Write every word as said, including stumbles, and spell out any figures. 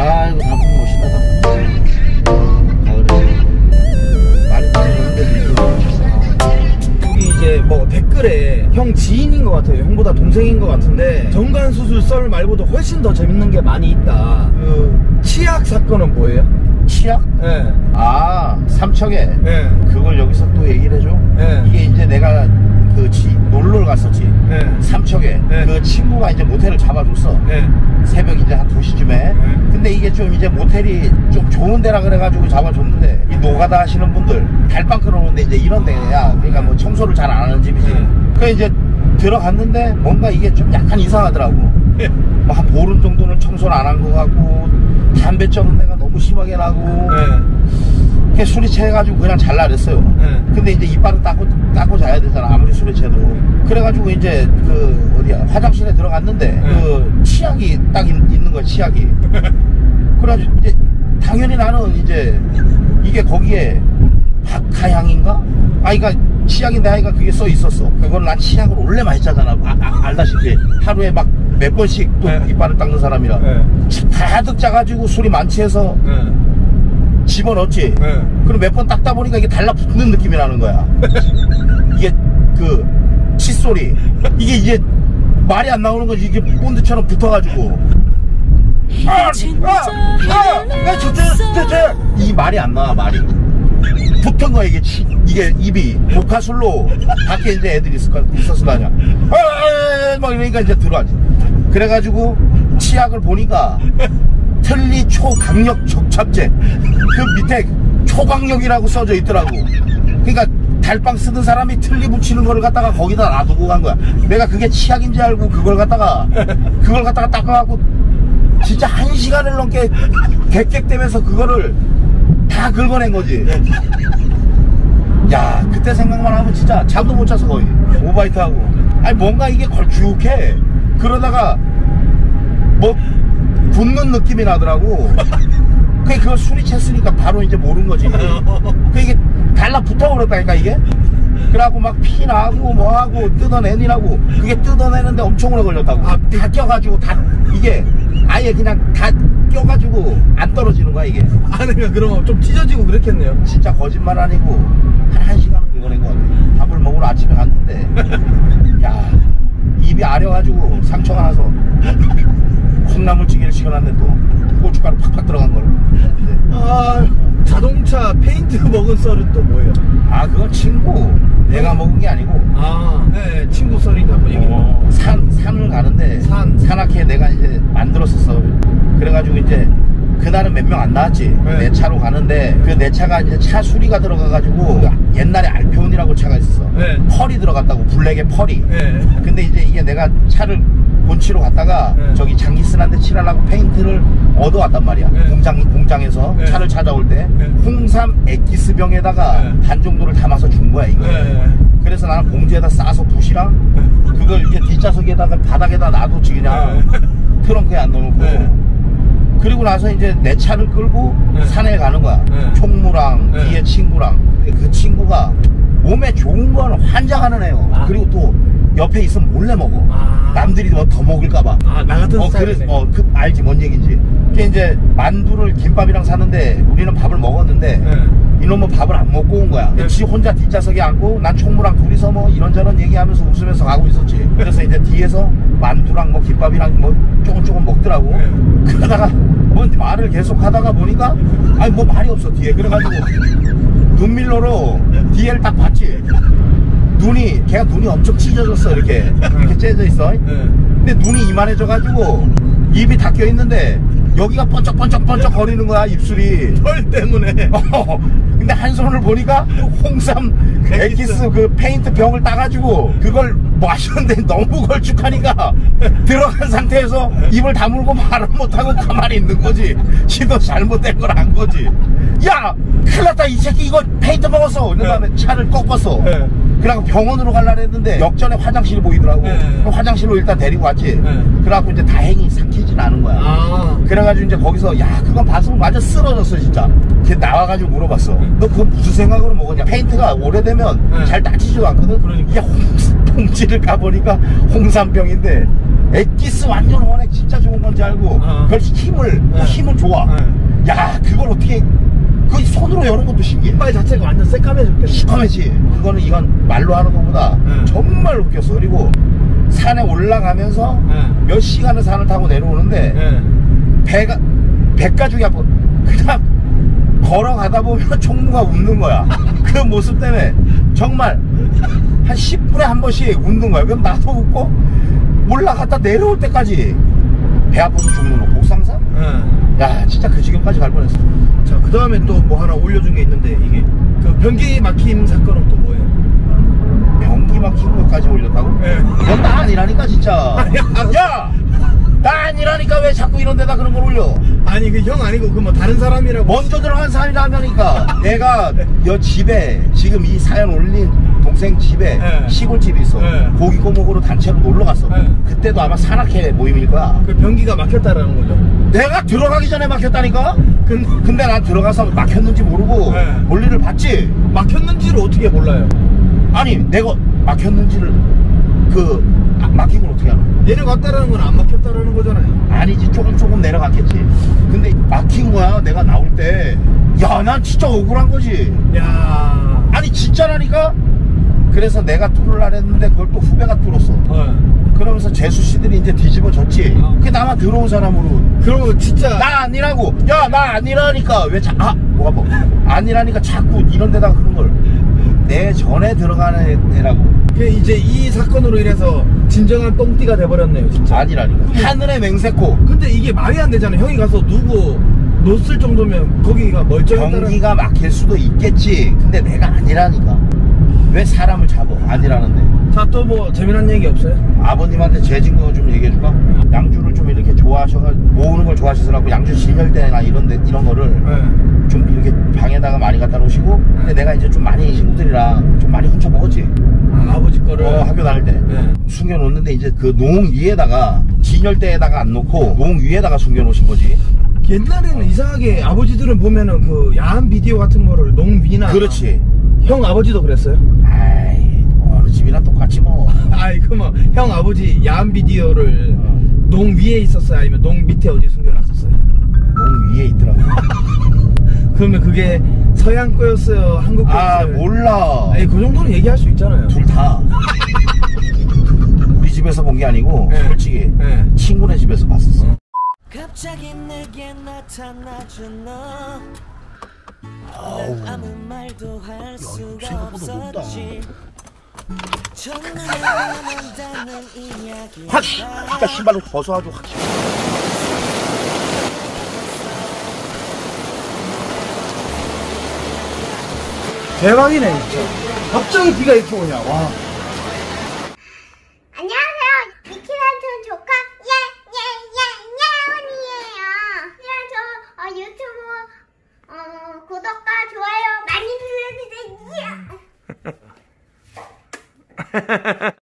아 이거 단풍 멋있다. 가을에 많이 드는데도 여기 이제 뭐 댓글에 형 지인인 것 같아요. 형보다 동생인 것 같은데 정관수술 썰 말고도 훨씬 더 재밌는 게 많이 있다. 그 치약 사건은 뭐예요? 치약? 예. 네. 아 삼척에 네. 그걸 여기서 또 얘기를 해줘. 네. 이게 이제 내가 그 지, 놀러를 갔었지. 네. 삼척에 네. 그 친구가 이제 모텔을 잡아줬어. 네. 새벽 이제 한 두 시쯤에. 네. 근데 이게 좀 이제 모텔이 좀 좋은 데라 그래가지고 잡아줬는데 이 노가다 하시는 분들 달방 끊어놓는데 이제 이런 데야. 그러니까 뭐 청소를 잘 안 하는 집이지. 네. 그래 이제 들어갔는데 뭔가 이게 좀 약간 이상하더라고. 네. 뭐 한 보름 정도는 청소를 안 한 것 같고 담배 쩌는 데가 너무 심하게 나고. 네. 술이 취해가지고 그냥 잘라냈어요. 네. 근데 이제 이빨을 닦고, 닦고 자야 되잖아. 아무리 술이 취해도. 그래가지고 이제 그, 어디야, 화장실에 들어갔는데, 네. 그 치약이 딱 있, 있는 거야, 치약이. 그래가지고 이제, 당연히 나는 이제, 이게 거기에 박하향인가? 아이가 치약인데 아이가 그게 써 있었어. 그걸 난 치약을 원래 많이 짜잖아. 아, 아, 알다시피. 하루에 막 몇 번씩 또 네. 이빨을 닦는 사람이라. 네. 가득 짜가지고 술이 만취해서, 네. 집어넣었지. 네. 그럼 몇 번 닦다 보니까 이게 달라붙는 느낌이 나는 거야. 이게 그 칫솔이 이게 이제 말이 안 나오는 거지. 이게 본드처럼 붙어가지고 아, 아, 아, 아, 좋대, 좋대. 이 말이 안 나와. 말이 붙은 거야. 이게 치, 이게 입이 독화술로 밖에 이제 애들이 있을 거, 있었을 거 아니야. 아, 아, 막 이러니까 이제 들어가지. 그래가지고 치약을 보니까 틀니 초강력 촉찹제 그 밑에 초강력이라고 써져 있더라고. 그러니까 달빵 쓰던 사람이 틀니 붙이는 거를 갖다가 거기다 놔두고 간 거야. 내가 그게 치약인지 알고 그걸 갖다가 그걸 갖다가 닦아갖고 진짜 한 시간을 넘게 객객대면서 그거를 다 긁어낸 거지. 야 그때 생각만 하면 진짜 잠도 못 자서 거의 오바이트하고. 아니 뭔가 이게 걸쭉해. 그러다가 뭐 굳는 느낌이 나더라고. 그게 그걸 술이 챘으니까 바로 이제 모른 거지. 그 이게 달라붙어 버렸다니까 이게. 그래갖고 막 피 나고 뭐하고 뜯어내니라고. 그게 뜯어내는데 엄청 오래 걸렸다고. 아, 다 껴가지고 다 이게 아예 그냥 다 껴가지고 안 떨어지는 거야 이게. 아 그러니까 그러면 좀 찢어지고 그랬겠네요. 진짜 거짓말 아니고 한 한 시간은 긁어낸 것 같아. 밥을 먹으러 아침에 갔는데 야 입이 아려가지고 상처가 나서 콩나물찌개를 시켜놨는데 또 고춧가루 팍팍 들어간 걸. 네. 아 자동차 페인트 먹은 썰은 또 뭐예요? 아 그건 친구 내가 먹은 게 아니고. 아 네 친구 썰이니까 한번 얘기해. 산 산을 가는데 산 산악회 내가 이제 만들었었어. 그래가지고 이제 그날은 몇 명 안 나왔지. 네. 내 차로 가는데 그 내 차가 이제 차 수리가 들어가가지고 옛날에 알페온이라고 차가 있었어. 네. 펄이 들어갔다고. 블랙에 펄이. 네. 근데 이제 이게 내가 차를 본치로 갔다가 네. 저기 장기스한테 칠하려고 페인트를 얻어왔단 말이야. 네. 공장, 공장에서 네. 차를 찾아올 때 네. 홍삼 엑기스병에다가 네. 반 정도를 담아서 준 거야 이거. 네. 그래서 나는 봉지에다 싸서 붓이랑 네. 그걸 이제 뒷좌석에다가 바닥에다 놔뒀지 그냥. 네. 트렁크에 안 넣어놓고. 네. 그리고 나서 이제 내 차를 끌고 네. 산에 가는 거야. 네. 총무랑 네. 뒤에 친구랑. 그 친구가 몸에 좋은 건 환장하는 애요. 아. 그리고 또 옆에 있으면 몰래 먹어. 아. 남들이 뭐 더 먹을까봐. 아, 나 같은 어, 스타일이네. 그래, 어, 그, 알지, 뭔 얘기인지. 그 이제 만두를 김밥이랑 사는데 우리는 밥을 먹었는데 네. 이놈은 밥을 안 먹고 온 거야. 네. 지 혼자 뒷좌석에 앉고 난 총무랑 둘이서 뭐 이런저런 얘기하면서 웃으면서 가고 있었지. 그래서 이제 뒤에서 만두랑 뭐 김밥이랑 뭐 조금 조금 먹더라고. 네. 그러다가 뭐 말을 계속 하다가 보니까 아니 뭐 말이 없어 뒤에. 그래가지고 눈밀러로 뒤에를 딱 봤지. 눈이 걔가 눈이 엄청 찢어졌어. 이렇게 이렇게 째져 있어. 네. 근데 눈이 이만해져가지고 입이 다 껴있는데 여기가 번쩍번쩍번쩍 거리는 거야 입술이. 털 때문에. 어, 근데 한 손을 보니까 홍삼 엑기스 그 페인트 병을 따가지고 그걸 마셨는데 너무 걸쭉하니까 들어간 상태에서 입을 다물고 말을 못하고 가만히 있는 거지. 지도 잘못된 걸 안 거지. 야 큰일 났다 이 새끼 이거 페인트 먹었어. 이런 다음에 네. 차를 꺾었어. 네. 그래갖고 병원으로 가려고 했는데 역전에 화장실이 보이더라고. 네. 화장실로 일단 데리고 왔지. 네. 그래갖고 이제 다행히 삼키진 않은 거야. 아. 그래가지고 이제 거기서 야 그건 봤으면 완전 쓰러졌어 진짜. 걔 나와가지고 물어봤어. 네. 너 그거 무슨 생각으로 먹었냐. 페인트가 오래되면 네. 잘 따지지도 않거든. 그러니까. 야 홍, 봉지를 가보니까 홍삼병인데 엑기스 완전 원액 진짜 좋은 건지 알고 어. 그걸 힘을 어. 힘은 좋아. 어. 야 그걸 어떻게 그 손으로 여는 것도 신기해. 이빨 자체가 완전 새까매졌겠네. 시커매지. 그거는 이건 말로 하는 것보다 응. 정말 웃겼어. 그리고 산에 올라가면서 응. 몇 시간을 산을 타고 내려오는데 예. 배가 배가죽이 아파. 그냥 걸어가다 보면 총무가 웃는 거야. 그 모습 때문에 정말 한 십 분에 한 번씩 웃는 거야. 그럼 나도 웃고 올라갔다 내려올 때까지 배 아파서 죽는 거. 복상사? 예. 야 진짜 그 지경까지 갈 뻔했어. 자, 그 다음에 또 뭐 하나 올려준 게 있는데, 이게 그 변기 막힘 사건은 또 뭐예요? 변기 막힌 것까지 올렸다고? 예. 이건 나 아니라니까 진짜. 아니, 알았어. 야! 나 아니라니까 왜 자꾸 이런 데다 그런 걸 올려? 아니, 그 형 아니고 그 뭐 다른 사람이라고. 먼저 들어간 사람이라니까. 내가 여 집에 지금 이 사연 올린 동생 집에 네. 시골집이 있어. 네. 고기 꼬먹으로 단체로 놀러 갔어. 네. 그때도 아마 산악회 모임일 거야. 그 변기가 막혔다라는 거죠. 내가 들어가기 전에 막혔다니까? 근데 근데 난 들어가서 막혔는지 모르고 네. 볼일을 봤지. 막혔는지를 어떻게 몰라요? 아니 내가 막혔는지를 그 아, 막힌 걸 어떻게 알아? 내려갔다라는 건 안 막혔다라는 거잖아요. 아니지 조금 조금 내려갔겠지. 근데 막힌 거야 내가 나올 때. 야 난 진짜 억울한 거지. 야. 아니 진짜라니까. 그래서 내가 뚫으려 했는데 그걸 또 후배가 뚫었어. 어. 그러면서 재수 씨들이 이제 뒤집어졌지. 어. 그게 나만 들어온 사람으로. 그러면 진짜. 나 아니라고. 야 나 아니라니까. 왜 자, 아 뭐가 뭐 아니라니까 자꾸 이런 데다가 그런 걸. 내 전에 들어가는 애라고. 그 이제 이 사건으로 인해서 진정한 똥띠가 돼버렸네요, 진짜. 아니라니까. 하늘의 맹세코. 근데 이게 말이 안 되잖아요. 형이 가서 누구 놓을 정도면 거기가 멀쩡했다는. 변기가 막힐 수도 있겠지. 근데 내가 아니라니까. 왜 사람을 잡아? 아니라는데. 자, 또 뭐 재미난 얘기 없어요? 아버님한테 제 증거 좀 얘기해줄까? 양주를 좀 이렇게 좋아하셔가 모으는 걸 좋아하시더라고. 양주 진열대나 이런 데 이런 거를 네. 좀 이렇게 방에다가 많이 갖다 놓으시고. 근데 내가 이제 좀 많이 친구들이랑 좀 많이 훔쳐 먹었지. 아, 아버지 거를. 어, 학교 다닐 때 네. 숨겨놓는데 이제 그 농 위에다가 진열대에다가 안 놓고 농 위에다가 숨겨놓으신 거지. 옛날에는 이상하게 아버지들은 보면은 그 야한 비디오 같은 거를 농 위나. 그렇지. 형 아버지도 그랬어요? 아이 뭐 어느 집이나 똑같지 뭐. 아이, 그뭐 형 아버지 야한 비디오를 어. 농 위에 있었어요? 아니면 농 밑에 어디 숨겨놨었어요? 농 위에 있더라고. 그러면 그게 서양 거였어요? 한국 거였어요? 아 몰라. 아니, 그 정도는 얘기할 수 있잖아요. 둘 다. 우리 집에서 본 게 아니고 네. 솔직히 네. 친구네 집에서 봤었어. 어. 갑자기 내게 나타나준 너. 아우. 난 아무 말도 할 이거 수가 생각보다 높다. 없었지. 첫눈에 반한다는 확! 이야기가 일단 신발을 벗어가지고 확. 대박이네, 진짜. 갑자기 비가 이렇게 오냐, 와. 안녕하세요. 미키란촌 조카 예예예예언이에요. 그냥 저 어, 유튜브 어, 구독과 좋아요 많이 눌러주세요.